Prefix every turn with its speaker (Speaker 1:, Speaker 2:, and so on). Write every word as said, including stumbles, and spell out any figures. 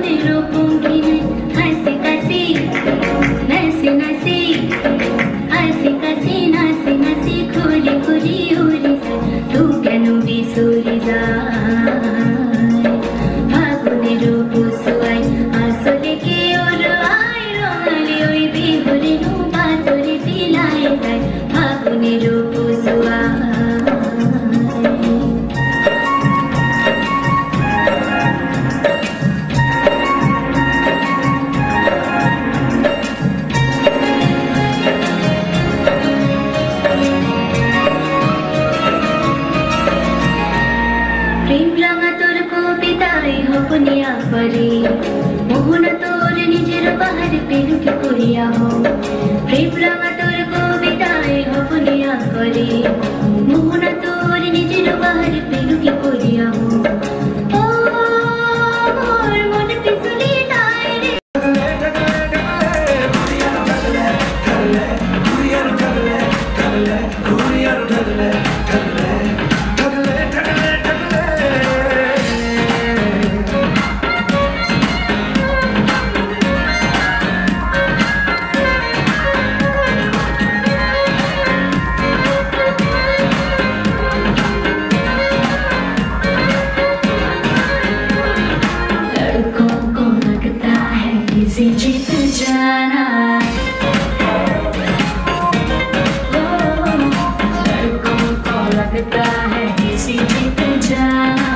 Speaker 1: तुम्हें रोकूंगी मैं, हंसी कसी नसी नसी हंसी कसी नसी नसी खुली खुली उड़ी सा तू केनु बिसुरी যায় ফাগুনের বসুয়াই আসলে কি ওর আই রঙালি ওই বিহুরে নু বাতরে দিলাই যায় ফাগুনের বসুয়াই प्रेम रंगा तोर कविताय हपनिया परे मोहन तोर निजेर बाहर पेरु के करिया हो प्रेम रंगा तोर कविताय हपनिया परे मोहन तोर निजेर बाहर पेरु के करिया हो ओ मोर मन पिसुली जाय रे किसी जीत जाना लड़कों को लगता है किसी जीत जाना